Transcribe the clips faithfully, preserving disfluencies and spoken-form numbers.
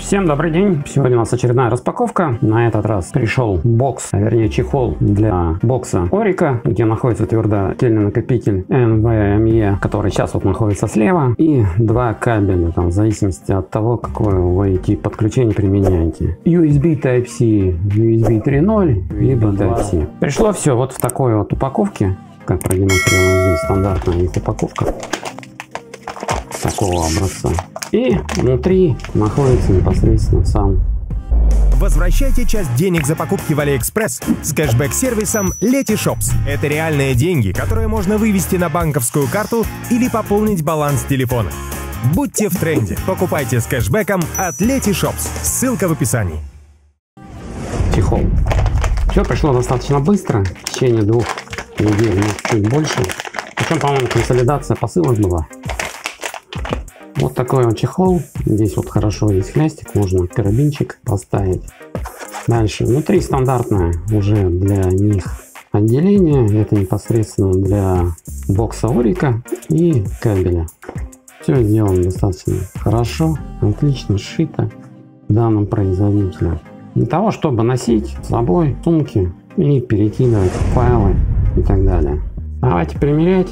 Всем добрый день! Сегодня у нас очередная распаковка. На этот раз пришел бокс, а вернее чехол для бокса Orica, где находится твердотельный накопитель эн ви эм и, который сейчас вот находится слева, и два кабеля, там, в зависимости от того, какое вы тип подключения применяете. ю эс би Type-C, ю эс би три ноль, либо Type-C. Пришло все вот в такой вот упаковке, как продемонстрировано здесь, стандартная их упаковка такого образца. И внутри находится непосредственно сам. Возвращайте часть денег за покупки в Алиэкспресс с кэшбэк-сервисом Letyshops. Это реальные деньги, которые можно вывести на банковскую карту или пополнить баланс телефона. Будьте в тренде. Покупайте с кэшбэком от Letyshops. Ссылка в описании. Чехол. Все пришло достаточно быстро. В течение двух недель, может, чуть больше. Причем, по-моему, консолидация посылок была. Вот такой вот чехол. Здесь вот хорошо есть хлястик, можно карабинчик поставить. Дальше внутри стандартное уже для них отделение. Это непосредственно для бокса Orica и кабеля. Все сделано достаточно хорошо, отлично сшито данным производителем. Для того, чтобы носить с собой сумки и перекидывать файлы и так далее. Давайте примерять.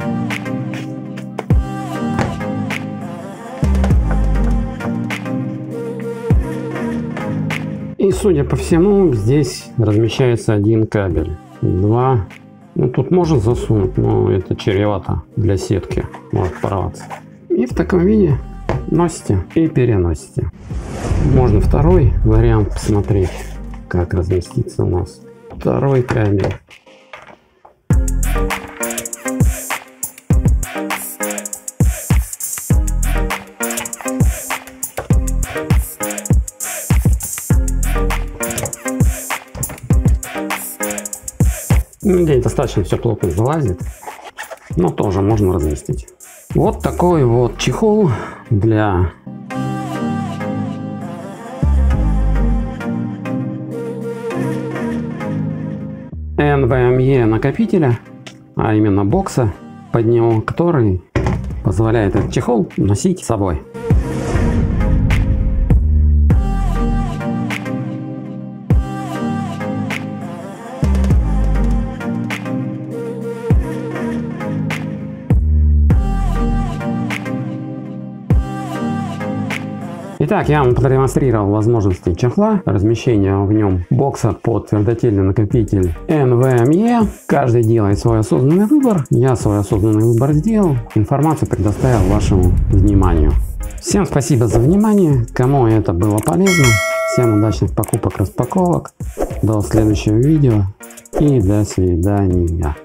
И судя по всему, здесь размещается один кабель. Два. Ну, тут можно засунуть, но это чревато для сетки. Может порваться. И в таком виде носите и переносите. Можно второй вариант посмотреть, как разместится у нас второй кабель. Здесь достаточно все плотно залазит, но тоже можно разместить. Вот такой вот чехол для эн ви эм и накопителя, а именно бокса под него, который позволяет этот чехол носить с собой. Итак, я вам продемонстрировал возможности чехла, размещение в нем бокса под твердотельный накопитель эн ви эм и. Каждый делает свой осознанный выбор. Я свой осознанный выбор сделал. Информацию предоставил вашему вниманию. Всем спасибо за внимание. Кому это было полезно. Всем удачных покупок, распаковок. До следующего видео и до свидания.